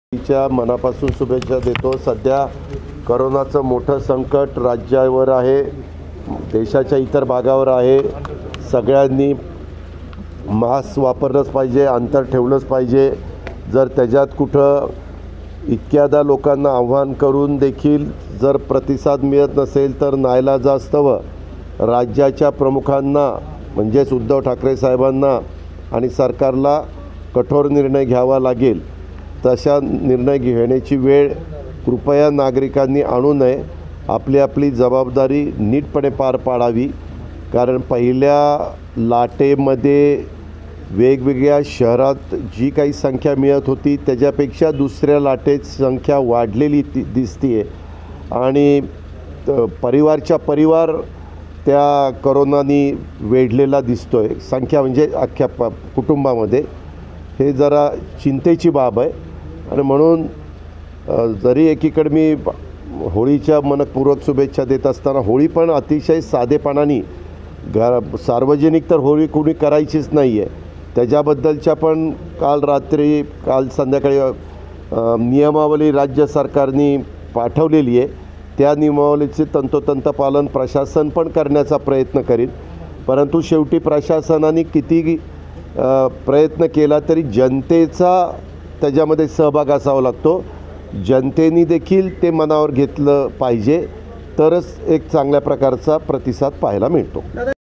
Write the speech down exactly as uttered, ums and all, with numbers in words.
च्या मनापासून शुभेच्छा देतो। सध्या कोरोनाचं मोठं संकट राज्यावर आहे, देशाच्या इतर भागावर आहे। सगळ्यांनी मास्क वापरलंच पाहिजे, अंतर ठेवलंच पाहिजे। जर त्याच्यात कुठं इतक्यादा लोकांना आव्हान करून देखील जर प्रतिसाद मिळत नसेल तर नाईलाजास्तव राज्याच्या प्रमुखांना म्हणजेच उद्धव ठाकरे साहेबांना आणि सरकारला कठोर निर्णय घ्यावा लागेल। तशा निर्णय घेण्याची वेळ कृपया नागरिकांनी आणू नये, आपली आपली जबाबदारी नीटपणे पार पाडावी। कारण पहिल्या लाटेमध्ये वेगवेगळ्या शहरात जी काही संख्या मिळत होती त्याच्यापेक्षा दुसऱ्या लाटेत संख्या वाढलेली दिसते आणि परिवारच्या परिवार त्या कोरोनानी वेढलेला दिसतोय। संख्या म्हणजे अख्ख्या प कुटुंबामध्ये हे जरा चिंतेची बाब आहे। आणि म्हणून जरी एकीकडे मी होळीच्या मनपूर्वक शुभेच्छा देत असताना होळी पण अतिशय साधेपणाने घर सार्वजनिक तर होळी कोणी करायचीच नाही आहे, त्याच्याबद्दलच्या पण काल रात्री काल संध्याकाळी नियमावली राज्य सरकारने पाठवलेली आहे। त्या नियमावलीचे तंतोतंत पालन प्रशासन पण करण्याचा प्रयत्न करील। परंतु शेवटी प्रशासनाने किती प्रयत्न केला तरी जनतेचा त्याच्यामध्ये सहभाग असावा लागतो। जनतेने देखील ते मनावर घेतलं पाहिजे, तरच एक चांगल्या प्रकारचा प्रतिसाद पाहायला मिळतो।